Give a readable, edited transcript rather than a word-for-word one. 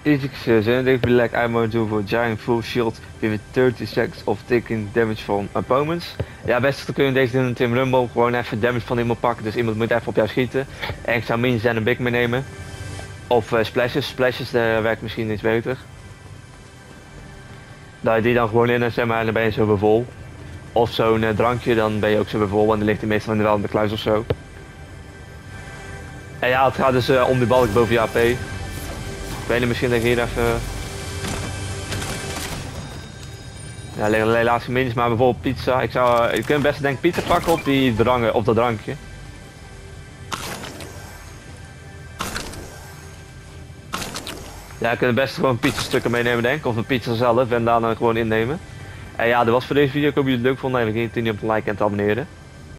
Each Xenodic will lack ammo to for giant full shield with 30 seconds of taking damage from opponents. Ja, best dan kun je deze doen in Team Rumble gewoon even damage van iemand pakken, dus iemand moet even op jou schieten. En ik zou Minions en een Big meenemen. Of splashes, splashes werkt misschien iets beter. Dat je die dan gewoon in zeg maar, en dan ben je zo weer vol. Of zo'n drankje, dan ben je ook zo weer vol en dan ligt hij meestal wel in de kluis of zo. En ja, het gaat dus om die balk boven je AP. Ik weet niet, misschien dat ik hier even... Ja, helaas geen Minions, maar bijvoorbeeld pizza. Je kunt best denk ik pizza pakken op die drangen, op dat drankje. Ja, je kunt best gewoon pizzastukken meenemen denk ik, of een pizza zelf en daarna gewoon innemen. En ja, dat was voor deze video. Ik hoop dat jullie het leuk vonden en vergeet niet op te liken en te abonneren.